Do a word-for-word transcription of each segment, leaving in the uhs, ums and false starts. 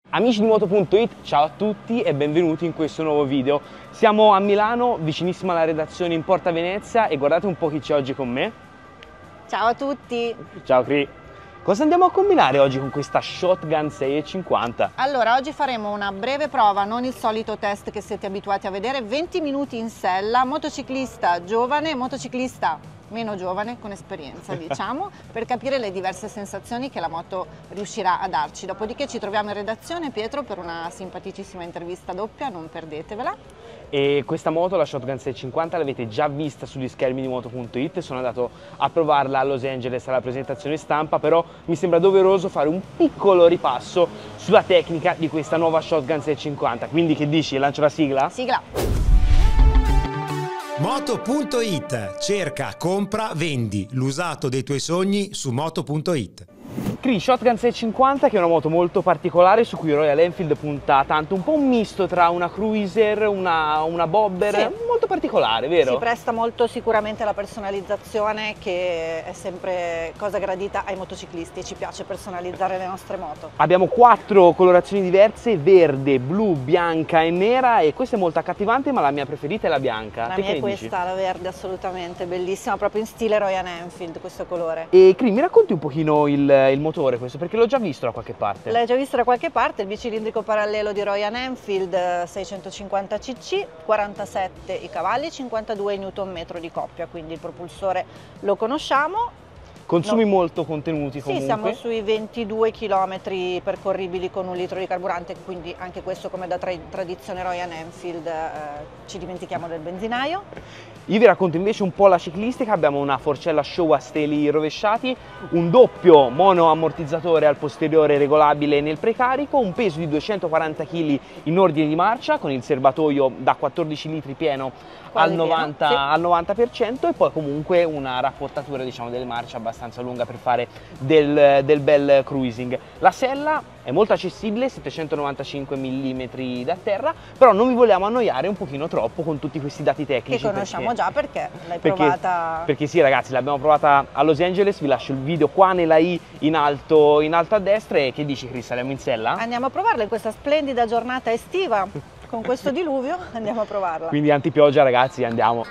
Amici di Moto punto it, ciao a tutti e benvenuti in questo nuovo video. Siamo a Milano, vicinissima alla redazione in Porta Venezia e guardate un po' chi c'è oggi con me. Ciao a tutti! Ciao Cri! Cosa andiamo a combinare oggi con questa Shotgun sei e cinquanta? Allora, oggi faremo una breve prova, non il solito test che siete abituati a vedere, venti minuti in sella, motociclista giovane, motociclista meno giovane, con esperienza diciamo, per capire le diverse sensazioni che la moto riuscirà a darci. Dopodiché ci troviamo in redazione, Pietro, per una simpaticissima intervista doppia, non perdetevela. E questa moto, la Shotgun sei e cinquanta, l'avete già vista sugli schermi di Moto punto it, sono andato a provarla a Los Angeles alla presentazione stampa, però mi sembra doveroso fare un piccolo ripasso sulla tecnica di questa nuova Shotgun sei e cinquanta. Quindi che dici, lancio la sigla? Sigla! Moto punto it, cerca, compra, vendi l'usato dei tuoi sogni su Moto punto it. Cri, Shotgun sei e cinquanta, che è una moto molto particolare su cui Royal Enfield punta tanto, un po' un misto tra una cruiser, una, una bobber, sì, molto particolare, vero? Si presta molto sicuramente alla personalizzazione, che è sempre cosa gradita ai motociclisti, ci piace personalizzare le nostre moto. Abbiamo quattro colorazioni diverse, verde, blu, bianca e nera, e questa è molto accattivante, ma la mia preferita è la bianca. La Te mia che è ne questa, dici? la verde, assolutamente, bellissima, proprio in stile Royal Enfield questo colore. E Cri, mi racconti un pochino il, il motore questo, perché l'ho già visto da qualche parte. L'hai già visto da qualche parte, il bicilindrico parallelo di Royal Enfield, seicentocinquanta cc, quarantasette i cavalli, cinquantadue i newton metro di coppia, quindi il propulsore lo conosciamo. Consumi No. molto contenuti comunque? Sì, siamo sui ventidue chilometri percorribili con un litro di carburante, quindi anche questo, come da tra tradizione Royal Enfield, eh, ci dimentichiamo del benzinaio. Io vi racconto invece un po' la ciclistica. Abbiamo una forcella Showa a steli rovesciati, un doppio mono ammortizzatore al posteriore regolabile nel precarico, un peso di duecentoquaranta chili in ordine di marcia con il serbatoio da quattordici litri pieno al novanta, pieno, sì. al novanta per cento, e poi comunque una rapportatura, diciamo, delle marce abbastanza lunga per fare del, del bel cruising. La sella è molto accessibile, settecentonovantacinque millimetri da terra, però non vi vogliamo annoiare un pochino troppo con tutti questi dati tecnici. Che conosciamo perché, già perché l'hai perché, provata... Perché sì ragazzi, l'abbiamo provata a Los Angeles, vi lascio il video qua nella i in alto, in alto a destra. E che dici Chris, saliamo in sella? Andiamo a provarla in questa splendida giornata estiva, con questo diluvio andiamo a provarla. Quindi antipioggia ragazzi, andiamo.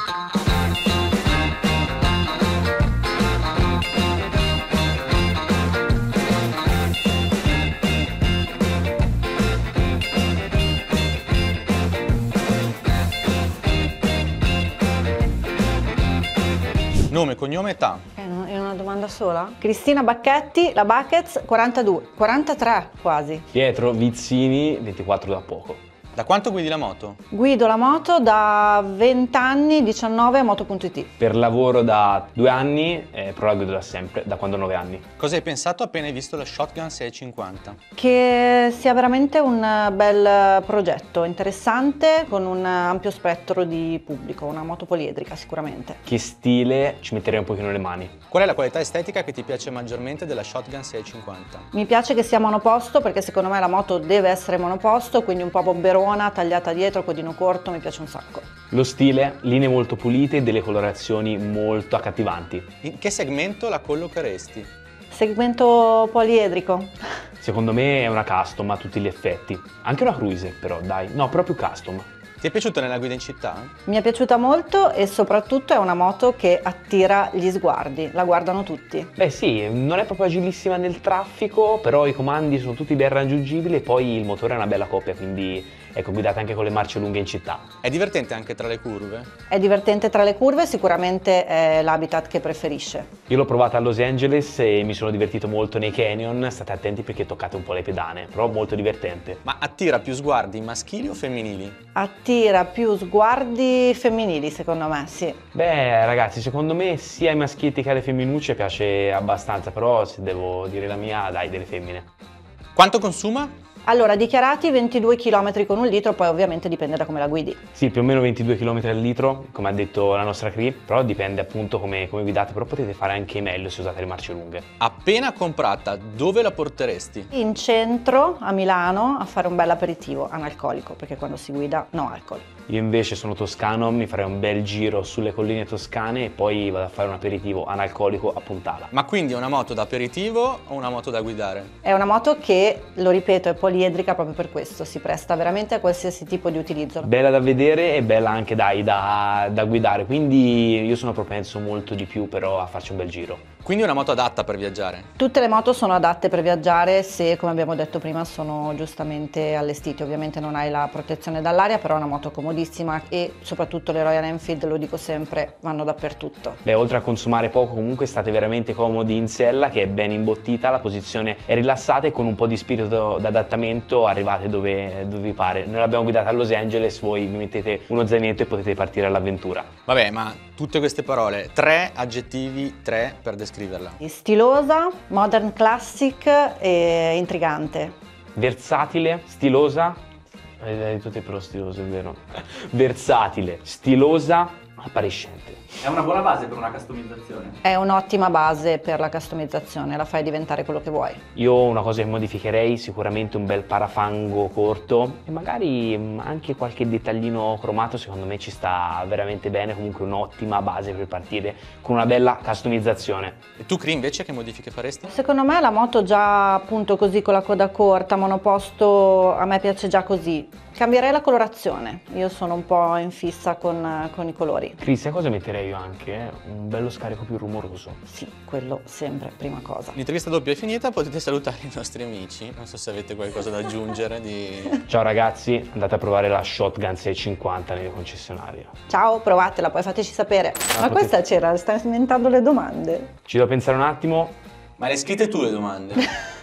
Nome, cognome, età. È una domanda sola? Cristina Bacchetti, la Buckets, quarantadue, quarantatré quasi. Pietro Vizzini, ventiquattro da poco. Da quanto guidi la moto? Guido la moto da venti anni, diciannove a Moto punto it. Per lavoro da due anni, eh, però la guido da sempre, da quando ho nove anni. Cosa hai pensato appena hai visto la Shotgun sei e cinquanta? Che sia veramente un bel progetto, interessante, con un ampio spettro di pubblico, una moto poliedrica sicuramente. Che stile, ci metterei un pochino le mani. Qual è la qualità estetica che ti piace maggiormente della Shotgun sei e cinquanta? Mi piace che sia monoposto, perché secondo me la moto deve essere monoposto, quindi un po' bobberona, tagliata dietro, codino corto, mi piace un sacco. Lo stile, linee molto pulite e delle colorazioni molto accattivanti. In che segmento la collocheresti? Segmento poliedrico. Secondo me è una custom a tutti gli effetti. Anche una cruiser però, dai. No, proprio custom. Ti è piaciuta nella guida in città? Mi è piaciuta molto e soprattutto è una moto che attira gli sguardi, la guardano tutti. Beh sì, non è proprio agilissima nel traffico, però i comandi sono tutti ben raggiungibili e poi il motore è una bella coppia, quindi ecco, guidate anche con le marce lunghe in città. È divertente anche tra le curve? È divertente tra le curve, sicuramente è l'habitat che preferisce. Io l'ho provata a Los Angeles e mi sono divertito molto nei canyon, state attenti perché toccate un po' le pedane, però molto divertente. Ma attira più sguardi maschili o femminili? Attira più sguardi femminili, secondo me, sì. Beh ragazzi, secondo me sia ai maschietti che alle femminucce piace abbastanza, però se devo dire la mia, dai, delle femmine. Quanto consuma? Allora, dichiarati ventidue chilometri con un litro, poi ovviamente dipende da come la guidi. Sì, più o meno ventidue chilometri al litro, come ha detto la nostra Cri, però dipende appunto come, come guidate, però potete fare anche meglio se usate le marce lunghe. Appena comprata, dove la porteresti? In centro, a Milano, a fare un bel aperitivo analcolico, perché quando si guida no alcol. Io invece sono toscano, mi farei un bel giro sulle colline toscane e poi vado a fare un aperitivo analcolico a Puntala. Ma quindi è una moto da aperitivo o una moto da guidare? È una moto che, lo ripeto, è poliedrica, poliedrica proprio per questo, si presta veramente a qualsiasi tipo di utilizzo. Bella da vedere e bella anche dai da, da guidare, quindi io sono propenso molto di più però a farci un bel giro. Quindi è una moto adatta per viaggiare? Tutte le moto sono adatte per viaggiare se, come abbiamo detto prima, sono giustamente allestite. Ovviamente non hai la protezione dall'aria, però è una moto comodissima e soprattutto le Royal Enfield, lo dico sempre, vanno dappertutto. Beh, oltre a consumare poco, comunque state veramente comodi in sella, che è ben imbottita, la posizione è rilassata e con un po' di spirito d'adattamento arrivate dove, dove vi pare. Noi l'abbiamo guidata a Los Angeles, voi vi mettete uno zainetto e potete partire all'avventura. Vabbè, ma tutte queste parole, tre aggettivi, tre per descriverla. Stilosa, modern classic e intrigante. Versatile, stilosa, hai detto te però stiloso, è vero? Versatile, stilosa, appariscente. È una buona base per una customizzazione. È un'ottima base per la customizzazione, la fai diventare quello che vuoi. Io una cosa che modificherei, sicuramente un bel parafango corto e magari anche qualche dettaglino cromato, secondo me ci sta veramente bene, comunque un'ottima base per partire con una bella customizzazione. E tu, Cri, invece che modifiche faresti? Secondo me la moto già appunto così con la coda corta, monoposto, a me piace già così. Cambierei la colorazione, io sono un po' in fissa con, con i colori. Cris, sai cosa metterei io anche? Un bello scarico più rumoroso. Sì, quello sempre, prima cosa. L'intervista doppia è finita, potete salutare i nostri amici, non so se avete qualcosa da aggiungere di... Ciao ragazzi, andate a provare la Shotgun seicentocinquanta nelle concessionarie. Ciao, provatela, poi fateci sapere. Ma potete- questa c'era, stai inventando le domande. Ci devo pensare un attimo. Ma le hai scritte tu le domande?